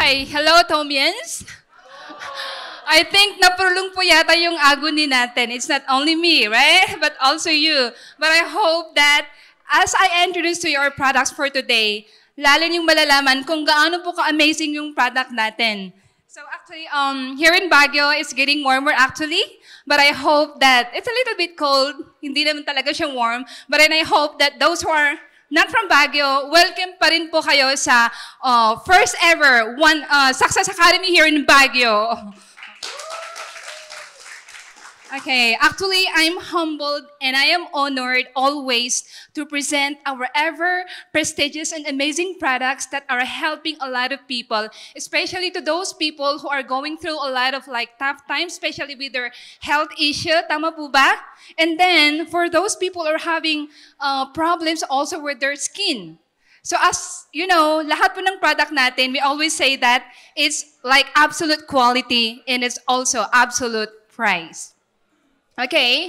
Okay, hello Tomians. I think napulong po yata yung agony natin. It's not only me, right? But also you. But I hope that as I introduce to your products for today, lalo niyong malalaman kung gaano po ka-amazing yung product natin. So actually, here in Baguio, it's getting warmer actually. But I hope that it's a little bit cold. Hindi naman talaga siya warm. But then I hope that those who are not from Baguio, welcome pa rin po kayo sa first ever Success Academy here in Baguio. Okay, actually, I'm humbled and I am honored always to present our ever prestigious and amazing products that are helping a lot of people, especially to those people who are going through a lot of tough times, especially with their health issue. Tama po ba? And then, for those people who are having problems also with their skin. So as you know, lahat po ng product natin, we always say that it's like absolute quality and it's also absolute price. Okay?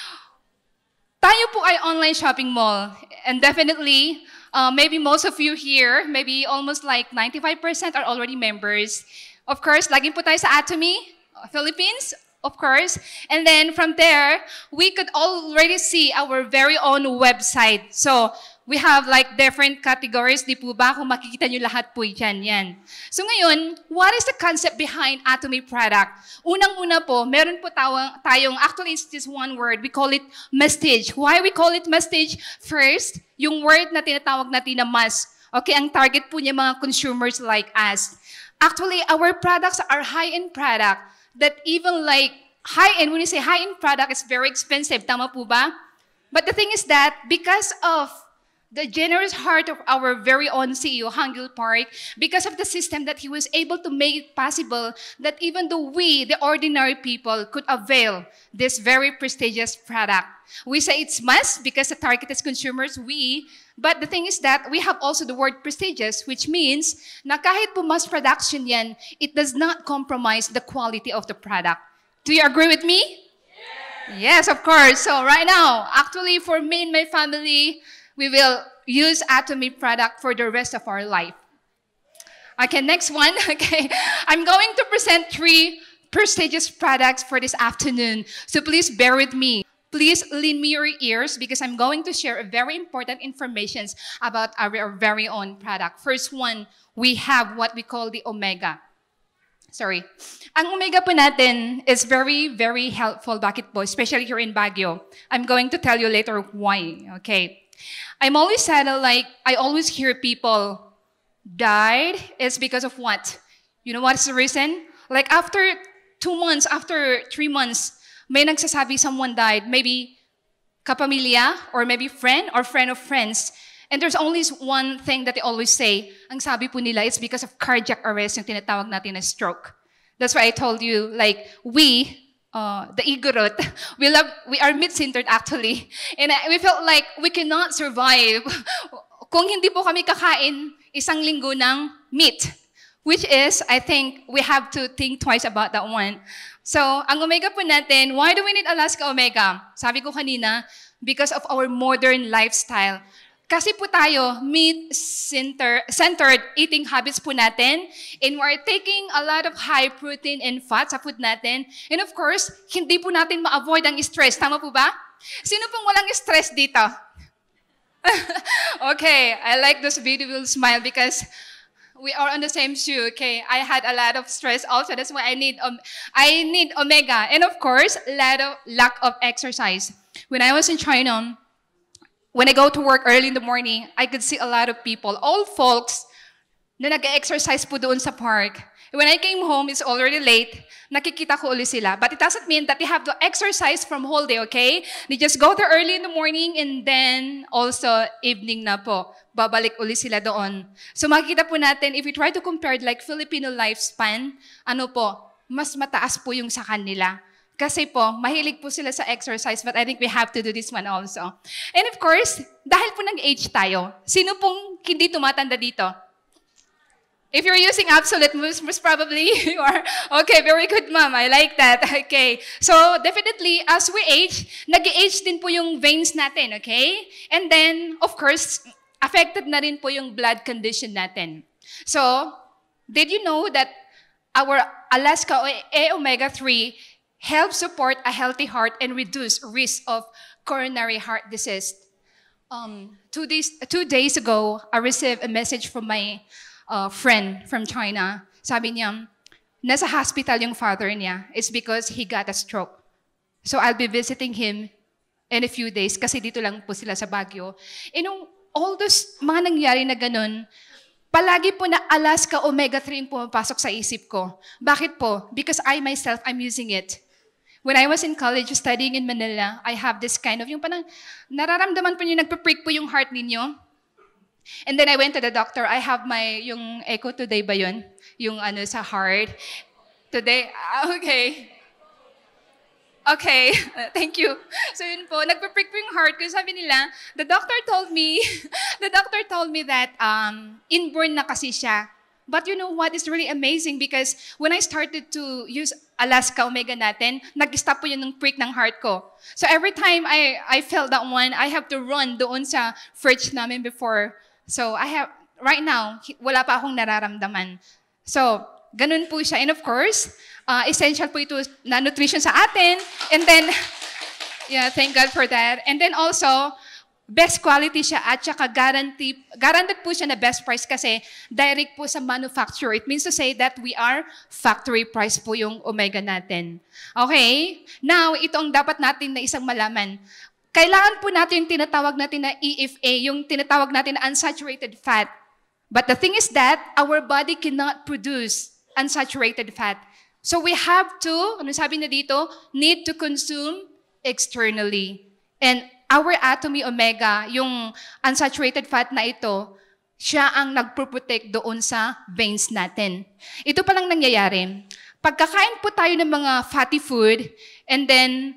Tayo po ay online shopping mall. And definitely, maybe most of you here, maybe almost like 95% are already members. Of course, laging po tayo sa Atomy, Philippines, of course. And then from there, we could already see our very own website. So, we have different categories, di po ba? Kung makikita nyo lahat po yan. So ngayon, what is the concept behind Atomy product? Unang-una po, meron po tayong, actually it's just one word, we call it message. Why we call it message? First, yung word na tinatawag natin na must. Okay, ang target po niya mga consumers like us. Actually, our products are high-end product that even high-end, when you say high-end product, it's very expensive. Tama po ba? But the thing is that because of the generous heart of our very own CEO, Hangul Park, because of the system that he was able to make it possible that even though we, the ordinary people, could avail this very prestigious product. We say it's must because the target is consumers, but the thing is that we have also the word prestigious, which means na kahit po mass production yan, it does not compromise the quality of the product. Do you agree with me? Yes, of course. So right now, actually for me and my family, we will use Atomy product for the rest of our life. Okay, next one. Okay, I'm going to present 3 prestigious products for this afternoon. So please bear with me. Please lend me your ears because I'm going to share a very important information about our very own product. First one, we have what we call the Omega. Sorry. Ang Omega po natin is very, very helpful. Bakit po? Especially here in Baguio. I'm going to tell you later why. Okay. I'm always sad, I always hear people died is because of what? You know what's the reason? After 2 months, after 3 months, may nagsasabi someone died. Maybe kapamilya, or maybe friend, or friend of friends. And there's only one thing that they always say. Ang sabi po nila, it's because of cardiac arrest, yung tinatawag natin na stroke. That's why I told you, the ego root, we are meat-centered actually. And we felt like we cannot survive kung hindi po kami kakain isang linggo ng meat. Which is, I think, we have to think twice about that one. So, ang Omega po natin, why do we need Alaska Omega? Sabi ko kanina, because of our modern lifestyle. Kasi po tayo, meat-centered eating habits po natin, and we're taking a lot of high protein and fat sa food natin. And of course, hindi po natin ma-avoid ang stress. Tama po ba? Sino pong walang stress dito? Okay, I like this beautiful smile because we are on the same shoe. Okay, I had a lot of stress also. That's why I need Omega. And of course, lack of exercise. When I was in China, when I go to work early in the morning, I could see a lot of people, old folks, na nag-exercise po doon sa park. When I came home, it's already late. Nakikita ko ulit sila. But it doesn't mean that they have to exercise from whole day, okay? They just go there early in the morning and then also evening na po. Babalik ulit sila doon. So makikita po natin, if we try to compare Filipino lifespan, mas mataas po yung sa kanila. Kasi po, mahilig po sila sa exercise, but I think we have to do this one also. And of course, dahil po nag-age tayo, sino pong hindi tumatanda dito? If you're using Absolute, most probably you are. Okay, very good, ma'am. I like that. Okay. So, definitely, as we age, nag-age din po yung veins natin, okay? And then, of course, affected na rin po yung blood condition natin. So, Did you know that our Alaska omega-3 helps support a healthy heart and reduce risk of coronary heart disease? 2 days ago, I received a message from my friend from China. Sabi niya, nasa hospital yung father niya. It's because he got a stroke. So I'll be visiting him in a few days kasi dito lang po sila sa Baguio. All those mga nangyari na ganun, palagi po na Alaska omega-3 yung pumapasok sa isip ko. Bakit po? Because I myself, I'm using it. When I was in college studying in Manila, I have this kind of, yung parang nararamdaman po niyo, nagpe-prick po yung heart ninyo. And then I went to the doctor. I have yung echo today ba yun? Yung sa heart. Today, okay. Okay, thank you. So yun po, nagpe-prick po yung heart ko. Sabi nila, the doctor told me that inborn na kasi siya. But you know what is really amazing because when I started to use Alaska Omega natin, nag-stop po yun ng prick ng heart ko. So every time I felt that one, I have to run doon sa fridge namin before. So right now, wala pa akong nararamdaman. So, ganun po siya. And of course, essential po ito na nutrition sa atin. And then, yeah, thank God for that. And then also, best quality siya at saka guaranteed po siya na best price kasi direct po sa manufacturer. It means to say that we are factory price po yung omega natin. Okay? Now, ito ang dapat natin na isang malaman. Kailangan po natin yung tinatawag natin na EFA, yung tinatawag natin na unsaturated fat. But the thing is that our body cannot produce unsaturated fat. So we have to, ano sabi na dito, need to consume externally. And our Atomy Omega, yung unsaturated fat na ito, siya ang nagpo-protect doon sa veins natin. Ito palang nangyayari. Pagkakain po tayo ng mga fatty food, and then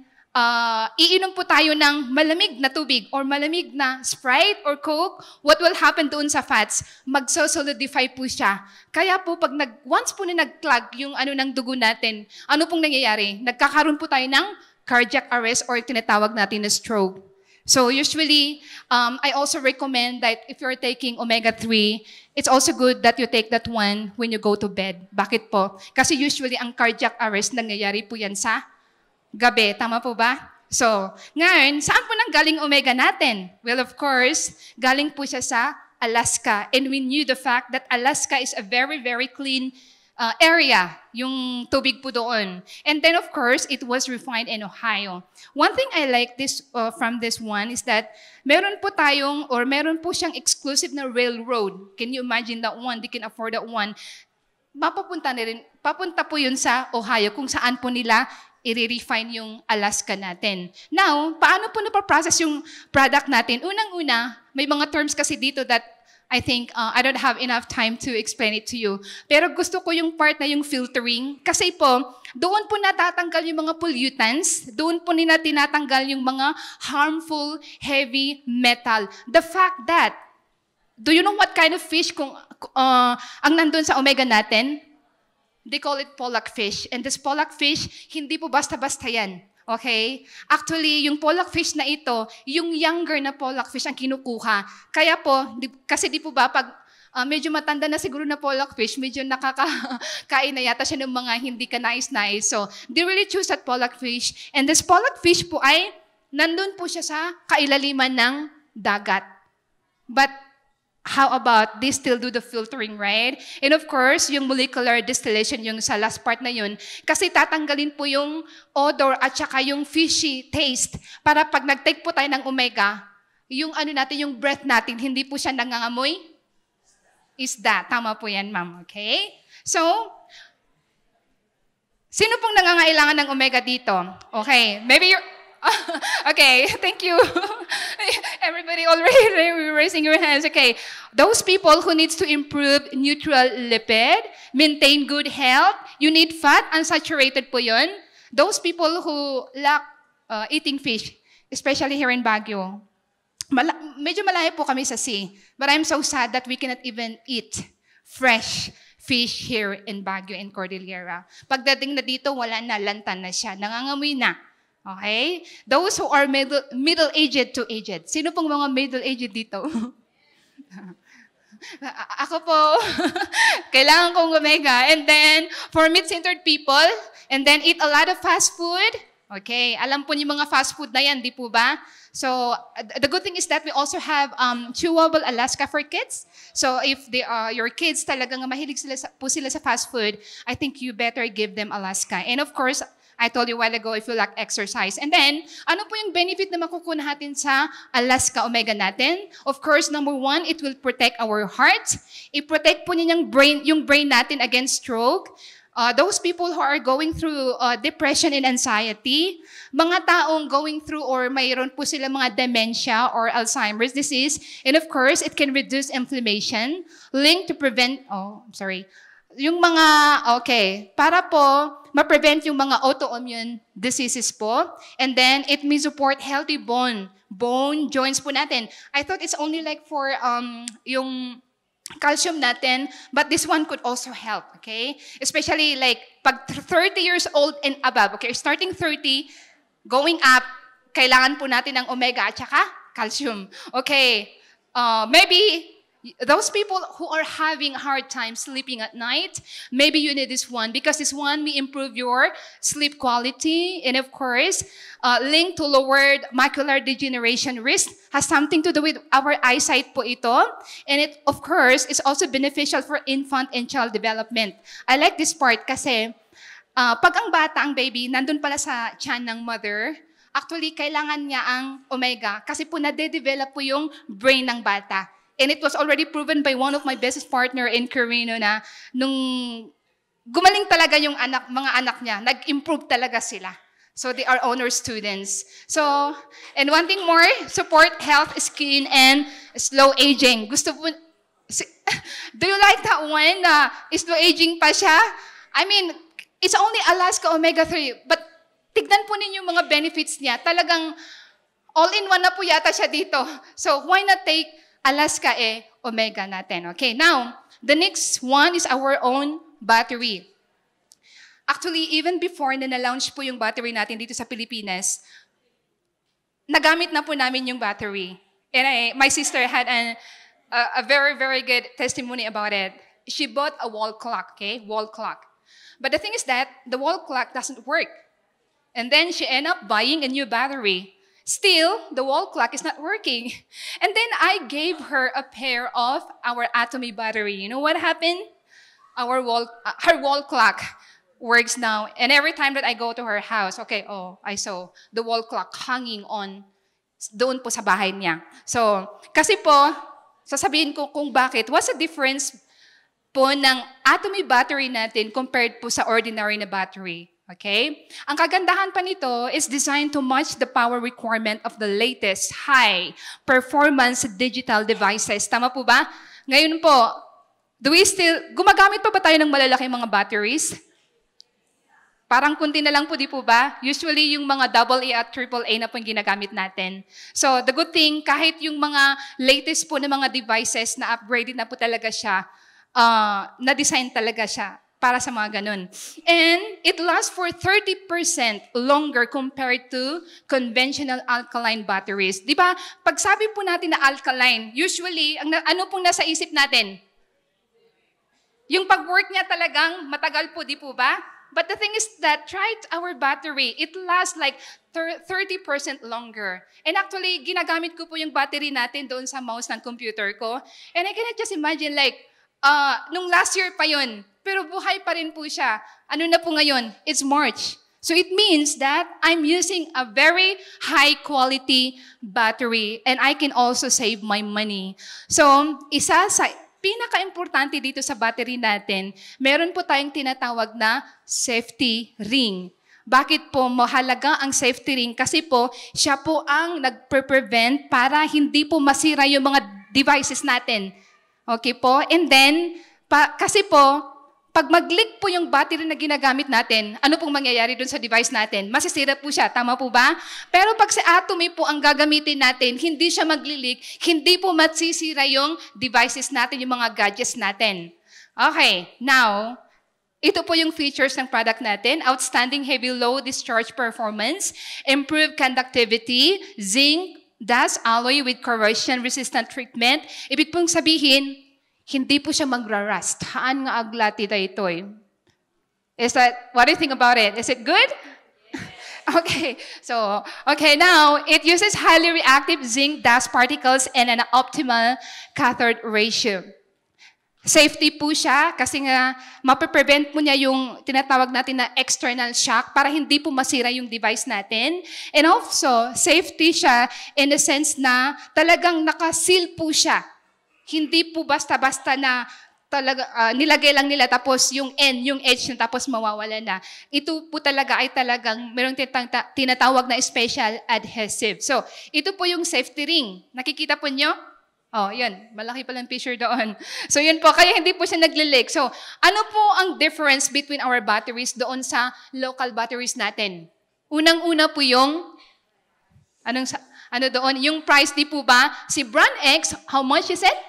iinom po tayo ng malamig na tubig or malamig na Sprite or Coke, what will happen doon sa fats? Magso-solidify po siya. Kaya po, once po na nag-clog yung ng dugo natin, ano pong nangyayari? Nagkakaroon po tayo ng cardiac arrest or tinatawag natin na stroke. So usually, I also recommend that if you're taking omega-3, it's also good that you take that one when you go to bed. Bakit po? Kasi usually, ang cardiac arrest, nangyayari po yan sa gabi. Tama po ba? So, ngayon, saan po nanggaling omega natin? Well, of course, galing po siya sa Alaska. And we knew the fact that Alaska is a very, very clean area, yung tubig po doon. And then, of course, it was refined in Ohio. One thing I like from this one is that meron po siyang exclusive na railroad. Can you imagine that one? They can afford that one. Papunta po yun sa Ohio kung saan po nila i-refine yung Alaska natin. Now, paano po napaprocess yung product natin? Unang-una, may mga terms kasi dito that I think I don't have enough time to explain it to you. Pero gusto ko yung part na yung filtering. Kasi po, doon po natatanggal yung mga pollutants. Doon po nila tinatanggal yung mga harmful, heavy metal. The fact that, do you know what kind of fish ang nandun sa omega natin? They call it pollock fish. And this pollock fish, hindi po basta-basta yan. Okay? Actually, yung pollock fish na ito, yung younger na pollock fish ang kinukuha. Kaya po, kasi di po ba, pag medyo matanda na siguro na pollock fish, medyo nakakain na yata siya ng mga hindi ka nais-nais. So, they really choose that pollock fish. And this pollock fish po ay, nandun po siya sa kailaliman ng dagat. But, how about they still do the filtering, right? And of course, yung molecular distillation, yung sa last part na yun, kasi tatanggalin po yung odor at saka yung fishy taste para pag nag-take po tayo ng omega, yung natin, yung breath natin, hindi po siya nangangamoy isda. Tama po yan, ma'am. Okay? So, sino pong nangangailangan ng omega dito? Okay. Maybe you're... Okay, thank you. Everybody already raising your hands. Okay, those people who needs to improve neutral lipid, maintain good health, you need fat, unsaturated po yun. Those people who lack eating fish, especially here in Baguio. Medyo malayo po kami sa sea, but I'm so sad that we cannot even eat fresh fish here in Baguio and Cordillera. Pagdating na dito, wala na, lantan na siya, nangangamoy na. Okay? Those who are middle-aged to aged. Sino pong mga middle-aged dito? Ako po, kailangan kong omega. And then, for meat-centered people, and then eat a lot of fast food. Okay, alam po niyo mga fast food na yan, di po ba? So, the good thing is that we also have chewable Alaska for kids. So, if they your kids talagang mahilig sila sa fast food, I think you better give them Alaska. And of course, I told you a while ago, if you lack exercise. And then, ano po yung benefit na makukuha natin sa Alaska Omega natin? Of course, number one, it will protect our heart. I-protect po niya yung brain natin against stroke. Those people who are going through depression and anxiety, mga taong going through or mayroon po sila mga dementia or Alzheimer's disease, and of course, it can reduce inflammation, linked to prevent, yung mga, para po ma-prevent yung mga autoimmune diseases po, and then it may support healthy bone joints po natin. I thought it's only like for yung calcium natin, but this one could also help, okay? Especially like pag 30 years old and above, okay? Starting 30, going up, kailangan po natin ng omega at saka calcium. Okay, maybe those people who are having hard time sleeping at night, maybe you need this one because this one may improve your sleep quality and of course, linked to lowered macular degeneration risk, has something to do with our eyesight po ito. And it, of course, is also beneficial for infant and child development. I like this part kasi pag ang bata, ang baby, nandun pala sa tiyan ng mother, actually, kailangan niya ang omega kasi po nade-develop po yung brain ng bata. And it was already proven by one of my business partner in Carino na nung gumaling talaga yung mga anak niya, nag-improve talaga sila. So they are honor students. So, and one thing more, support health, skin, and slow aging. Gusto po, do you like that one na slow aging pa siya? I mean, it's only Alaska Omega-3, but tignan po ninyo yung mga benefits niya. Talagang all-in-one na po yata siya dito. So why not take Alaska Omega natin. Okay, now, the next one is our own battery. Actually, even before na na-launch po yung battery natin dito sa Pilipinas, nagamit na po namin yung battery. And my sister had a very, very good testimony about it. She bought a wall clock, okay? Wall clock. But the thing is that the wall clock doesn't work. And then she ended up buying a new battery. Still, the wall clock is not working. And then I gave her a pair of our Atomy battery. You know what happened? Her wall clock works now. And every time that I go to her house, I saw the wall clock hanging on doon po sa bahay niya. So, kasi po, sasabihin ko kung bakit. What's the difference po ng Atomy battery natin compared po sa ordinary na battery? Okay? Ang kagandahan pa nito is designed to match the power requirement of the latest high-performance digital devices. Tama po ba? Ngayon po, gumagamit pa ba tayo ng malalaking mga batteries? Parang kunti na lang po, di po ba? Usually, yung mga AA at AAA na po yung ginagamit natin. So, the good thing, kahit yung mga latest po na mga devices na upgraded na po talaga siya, na-design talaga siya para sa mga ganun. And it lasts for 30% longer compared to conventional alkaline batteries. Di ba? Pag sabi po natin na alkaline, usually, ano pong nasa isip natin? Yung pag-work niya talagang matagal po, di po ba? But the thing is that, try our battery. It lasts like 30% longer. And actually, ginagamit ko po yung battery natin doon sa mouse ng computer ko. And I cannot just imagine like, nung last year pa yun, pero buhay pa rin po siya. Ano na po ngayon? It's March. So it means that I'm using a very high quality battery and I can also save my money. So, isa sa pinaka-importante dito sa battery natin, meron po tayong tinatawag na safety ring. Bakit po mahalaga ang safety ring? Kasi po, siya po ang nagpe-prevent para hindi po masira yung mga devices natin. Okay po? And then, kasi po, pag mag-leak po yung battery na ginagamit natin, ano pong mangyayari dun sa device natin? Masisira po siya, tama po ba? Pero pag sa Atomy po ang gagamitin natin, hindi siya mag-leak, hindi po masisira yung devices natin, yung mga gadgets natin. Okay, now, ito po yung features ng product natin. Outstanding heavy low discharge performance, improved conductivity, zinc, dust alloy with corrosion-resistant treatment. Ibig pong sabihin, hindi po siya magra-rust. Haan nga aglati daytoy. What do you think about it? Is it good? Okay, now it uses highly reactive zinc dust particles and an optimal cathode ratio. Safety po siya kasi nga mapaprevent mo niya yung tinatawag natin na external shock para hindi po masira yung device natin. And also, safety siya in the sense na talagang nakaseal po siya. Hindi po basta-basta na talaga, nilagay lang nila tapos yung end, yung edge na tapos mawawala na. Ito po talaga ay talagang mayroong tinatawag na special adhesive. So, ito po yung safety ring. Nakikita po nyo? Oh, yun. Malaki palang picture doon. So, yun po. Kaya hindi po siya nagli-leak. So, ano po ang difference between our batteries doon sa local batteries natin? Unang-una po yung, ano doon? Yung price di po ba? Si Brand X, how much is it?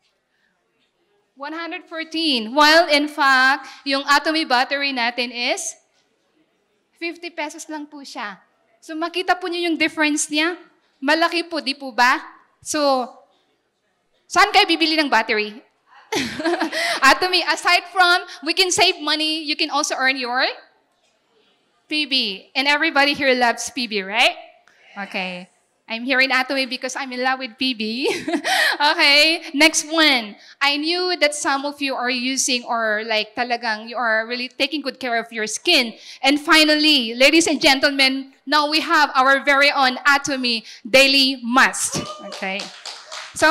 114. While in fact, yung Atomy battery natin is 50 pesos lang po siya. So, makita po niyo yung difference niya? Malaki po, di po ba? So, saan kayo bibili ng battery? Atomy, aside from we can save money, you can also earn your PB. And everybody here loves PB, right? Okay. I'm here in Atomy because I'm in love with PB. Okay, next one. I knew that some of you are using or like talagang you are really taking good care of your skin. And finally, ladies and gentlemen, now we have our very own Atomy Daily Must. Okay. So,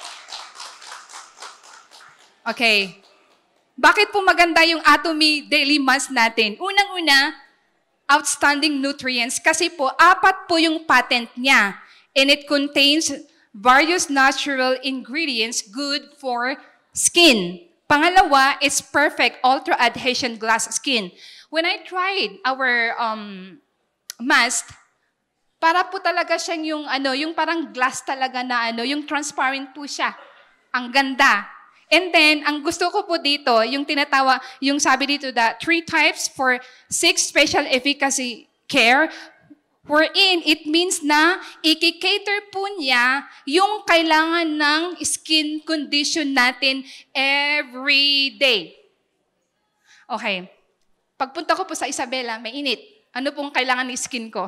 okay. Bakit po maganda yung Atomy Daily Must natin? Unang-una, outstanding nutrients kasi po, 4 po yung patent niya. And it contains various natural ingredients good for skin. Pangalawa, it's perfect ultra-adhesion glass skin. When I tried our mask, para po talaga siyang yung parang glass talaga na yung transparent po siya. Ang ganda. And then, ang gusto ko po dito, yung sabi dito that 3 types for 6 special efficacy care, wherein it means na i-cater po niya yung kailangan ng skin condition natin every day. Okay. Pagpunta ko po sa Isabela, may init. Ano pong kailangan ng skin ko?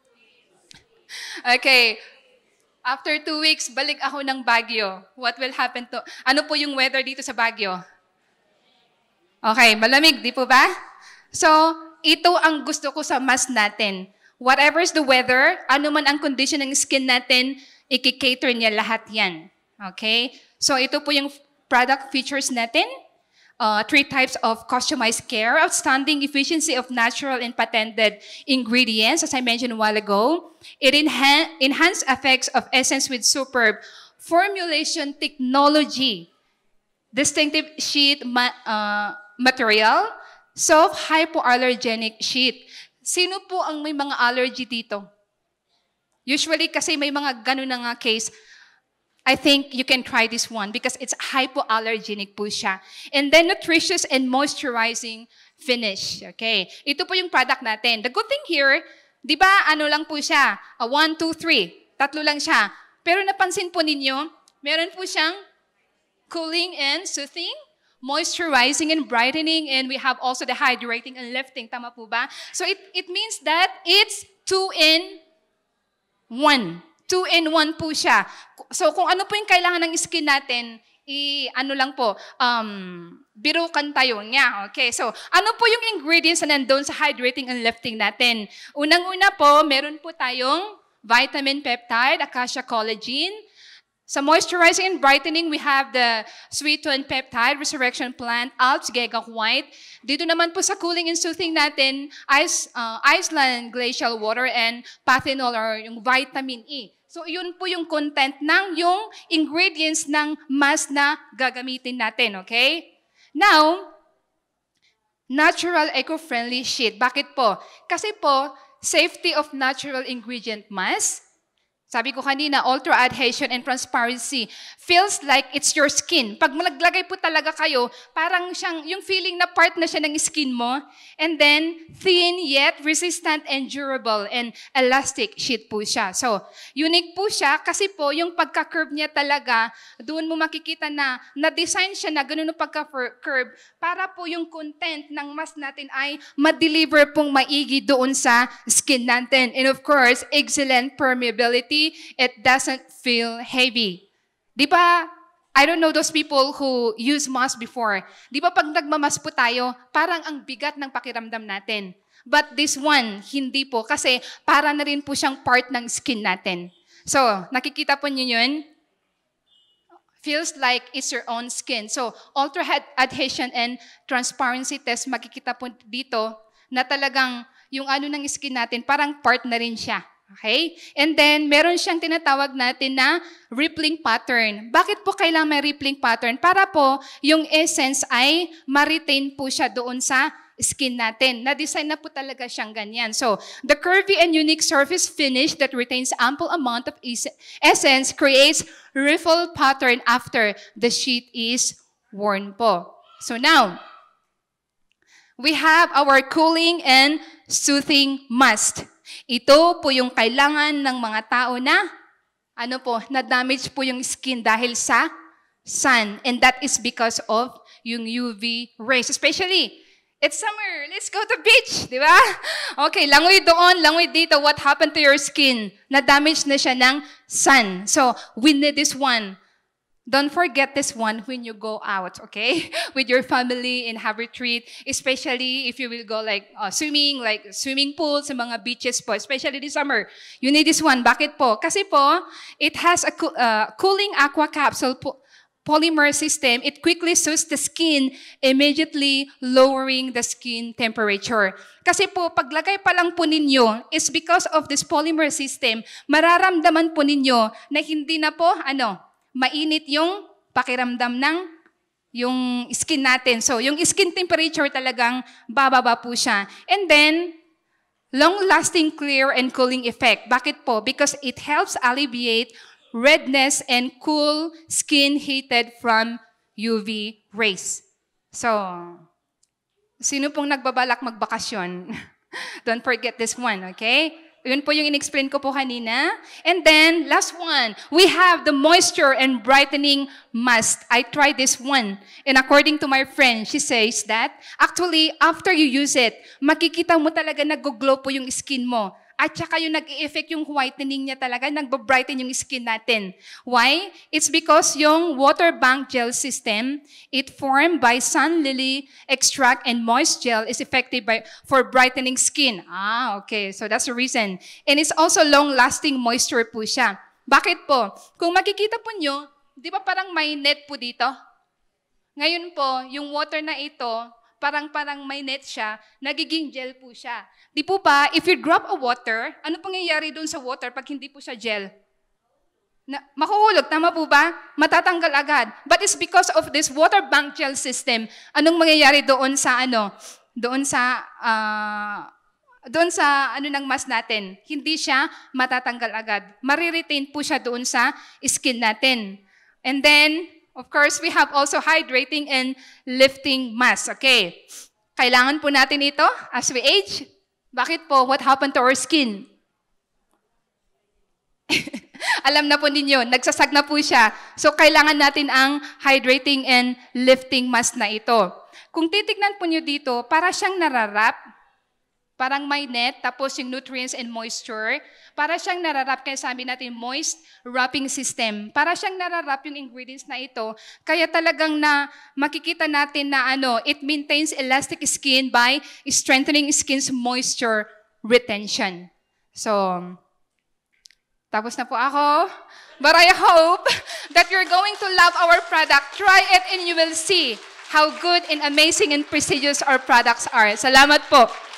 Okay. After 2 weeks, balik ako ng Baguio. What will happen to... Ano po yung weather dito sa Baguio? Okay, malamig, di po ba? So, ito ang gusto ko sa mask natin. Whatever is the weather, ano man ang condition ng skin natin, i-cater niya lahat yan. Okay? So, ito po yung product features natin. 3 types of customized care, outstanding efficiency of natural and patented ingredients, as I mentioned a while ago. It enhanced effects of essence with superb formulation technology, distinctive sheet material, soft hypoallergenic sheet. Sino po ang may mga allergy dito? Usually kasi may mga ganun na nga case, I think you can try this one because it's hypoallergenic po siya. And then nutritious and moisturizing finish. Okay. Ito po yung product natin. The good thing here, di ba ano lang po siya? 1, 2, 3. 3 lang siya. Pero napansin po ninyo, meron po siyang cooling and soothing, moisturizing and brightening, and we have also the hydrating and lifting. Tama po ba? So it means that it's 2-in-1. 2-in-1 po siya. So kung ano po yung kailangan ng skin natin, birukan tayo niya. Okay, so ano po yung ingredients na nandun sa hydrating and lifting natin? Unang-una po, meron po tayong vitamin peptide, acacia collagen. Sa moisturizing and brightening, we have the sweet-tone peptide, resurrection plant, Alps Gegak White. Dito naman po sa cooling and soothing natin, Iceland glacial water and pathinol or yung vitamin E. So yun po yung content ng yung ingredients ng mask na gagamitin natin, okay? Now, natural eco-friendly sheet. Bakit po? Kasi po, safety of natural ingredient mask, Sabi ko kanina, ultra-adhesion and transparency feels like it's your skin. Pag malaglagay po talaga kayo, parang siyang, yung feeling na part na siya ng skin mo. And then, thin yet resistant and durable and elastic sheet po siya. So, unique po siya kasi po yung pagka-curve niya talaga, doon mo makikita na na-design siya na ganun yung pagka-curve para po yung content ng mask natin ay ma-deliver pong maigi doon sa skin natin. And of course, excellent permeability. It doesn't feel heavy. Di ba, I don't know those people who use mask before. Di ba pag nagmamask po tayo, parang ang bigat ng pakiramdam natin. But this one, hindi po. Kasi para na rin po siyang part ng skin natin. So, nakikita po niyo yun? Feels like it's your own skin. So, ultra-adhesion and transparency test, makikita po dito na talagang yung ano ng skin natin, parang part na rin siya. Okay? And then, meron siyang tinatawag natin na rippling pattern. Bakit po kailangan may rippling pattern? Para po, yung essence ay ma-retain po siya doon sa skin natin. Na-design na po talaga siyang ganyan. So, the curvy and unique surface finish that retains ample amount of essence creates ripple pattern after the sheet is worn po. So now, we have our cooling and soothing mask. Ito po yung kailangan ng mga tao na, na-damage po yung skin dahil sa sun. And that is because of yung UV rays. Especially, it's summer. Let's go to beach. Di ba? Okay, langoy doon, langoy dito. What happened to your skin? Na-damage na siya ng sun. So, we need this one. Don't forget this one when you go out, okay? With your family and have retreat, especially if you will go swimming, like swimming pools sa mga beaches po, especially this summer. You need this one. Bakit po? Kasi po, it has a cooling aqua capsule polymer system. It quickly soothes the skin, immediately lowering the skin temperature. Kasi po, paglagay pa lang po ninyo, is because of this polymer system, mararamdaman po ninyo na hindi na po, mainit yung pakiramdam ng yung skin natin. So, yung skin temperature talagang bababa po siya. And then, long-lasting clear and cooling effect. Bakit po? Because it helps alleviate redness and cool skin heated from UV rays. So, sino pong nagbabalak magbakasyon? Don't forget this one, okay? Yun po yung in-explain ko po kanina. And then, last one, we have the moisture and brightening mask. I tried this one. And according to my friend, she says that, actually, after you use it, makikita mo talaga nag-glow po yung skin mo. At saka yung nag-i-effect yung whitening niya talaga, nag-brighten yung skin natin. Why? It's because yung water bank gel system, it formed by sun lily extract and moist gel is effective for brightening skin. Okay. So that's the reason. And it's also long-lasting moisture po siya. Bakit po? Kung makikita po nyo, di ba parang may net po dito? Ngayon po, yung water na ito, parang may net siya, nagiging gel po siya. Di po ba, if you drop a water, ano pong nangyayari doon sa water pag hindi po siya gel? Makuhulog, tama po ba? Matatanggal agad. But it's because of this water bank gel system. Anong mangyayari doon sa ng mask natin? Hindi siya matatanggal agad. Mariretain po siya doon sa skin natin. And then, of course, we have also hydrating and lifting mask. Okay. Kailangan po natin ito as we age. Bakit po? What happened to our skin? Alam na po ninyo, nagsasag na po siya. So, kailangan natin ang hydrating and lifting mask na ito. Kung titignan po nyo dito, para siyang nararap, parang may net, tapos yung nutrients and moisture, para siyang nararap, kaya sabi natin, moist wrapping system. Para siyang nararap yung ingredients na ito, kaya talagang na makikita natin na it maintains elastic skin by strengthening skin's moisture retention. So, tapos na po ako. But I hope that you're going to love our product. Try it and you will see how good and amazing and prestigious our products are. Salamat po.